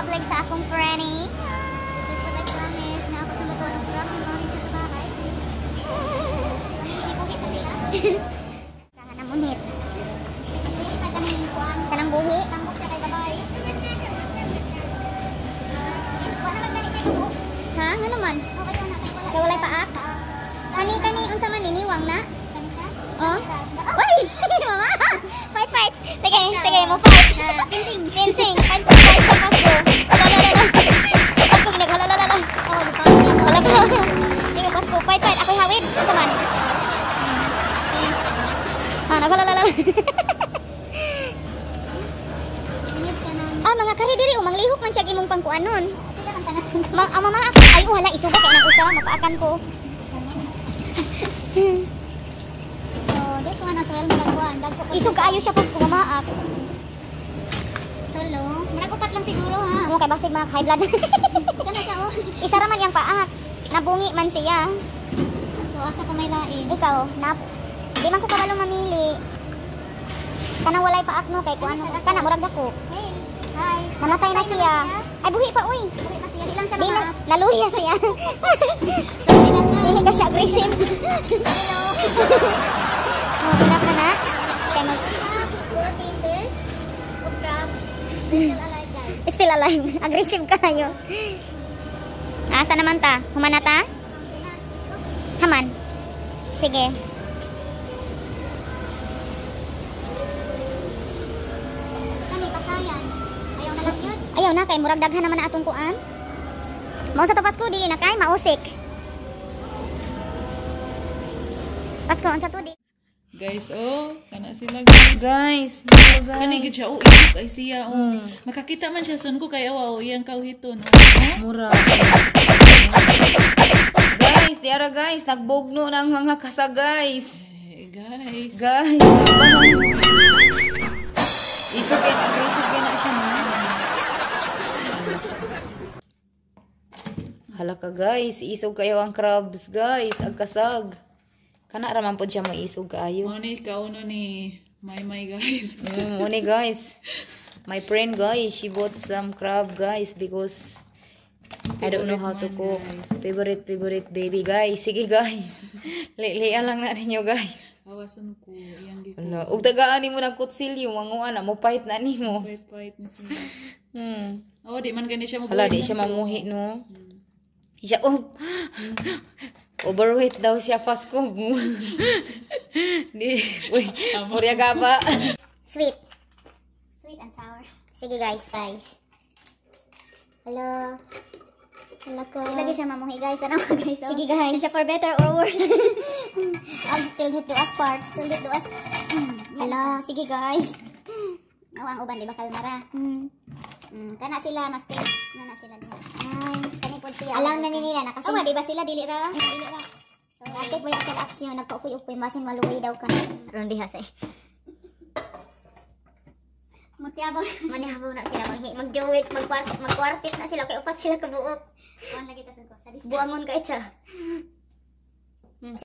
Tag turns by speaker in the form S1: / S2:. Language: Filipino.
S1: mag-vlog sa akong Franny. This is like promise na ako siya matuwa ng vlog kung mami siya sa bahay. Nanginipugit na sila. Kahan ang munit. Kanang buhi. Tambok siya kay babae. Wala naman gani kayo buhok. Ha? Nga naman? Kaya walay paak? Kani, unsa man niniwang na? Oh? Uy! Mama! Fight! Sige, mo fight. Fencing. Fight sa Pasko. Pasko ginig. Wala. Oh, di pa. Wala pa. Sige, Pasko. Fight. Ako'y hawid. Unsa man? Wala. Mga kari diri manglihok man siya imong pangkuanon. Mama ako. Ay, wala isuga kay nang usa, mapaakan ko. This one as well, magagawaan. Isog kaayo siya pag kumaak. Tolo. Maragupat lang siguro ha. Oo, kay basig mga high blood. Kana siya oh. Isa raman yang paak. Nabungi man siya. So, asa ko may lain. Ikaw, di man ko kabalo mamili. Kana walay paak no, kay kuano. Kana, murag dako. Hey, hi. Namatay na siya. Ay, buhi pa, uy. Buhi pa siya. Di lang siya maak. Laluya siya. Dili ka siya aggressive. Hello. Oh, enough na na. Kaya mag... 4 cases of crab. Still alive, guys. Still alive. Aggressive kayo. Asa naman ta? Humana ta? Haman. Sige. Kami, pasayan. Ayaw na lang yun? Ayaw na, kay murag daghan naman na atong kuan. Mao sa tapas ko, dili na kay, mausik. Pasko, unsa to di?
S2: Guys, oh, kana sila guys.
S3: Hello guys.
S2: Kani gid siya, oh, ikot ay siya, oh. Makakita man siya sun ko kay awa, oh, iyang kauhiton, oh.
S3: Mura. Guys, diara guys, nagbogno ng mga kasa guys.
S2: Guys.
S3: Isog yan, aggressive yan na siya na. Hala ka guys, isog kayo ang crabs guys, agkasag. Kana raman pod siya maisog kaayo.
S2: Ni ikaw no ni May guys.
S3: Oni guys. My friend guys, she bought some crab guys because I don't know how to cook. Favorite baby guys. Sige guys. Lian lang na ninyo guys.
S2: Awasan ko iyang giko.
S3: Wala, ug tagaan nimo nang kutsilyo, manguan na mo fight na nimo.
S2: Fight ni siya. Oh, di man gani siya mo.
S3: Hala, di siya mamuhi no. Siya overweight daw siya Pasko. Di, uy, murya gaba.
S1: Sweet and sour. Sige guys. Hello ko. Lagi siya mamuhi guys. Ano ka guys? Oh? Sige guys. Siya for better or worse. Till it do us part. Hello. Sige guys. Ang uban di ba kalmara? Kana sila mas taste na sila diha. Ay, kani pod siya. Alam na nila nakasunod di ba sila dili ra? So, atik wala siya action nagpaupoy-upoy masin maluwi daw kan. Ron diha say. Mutiabaw na sila mag-duet, mag-quartet na sila kay upat sila kabuok. Kuan lagi ta sa ko. Buangon ka ita.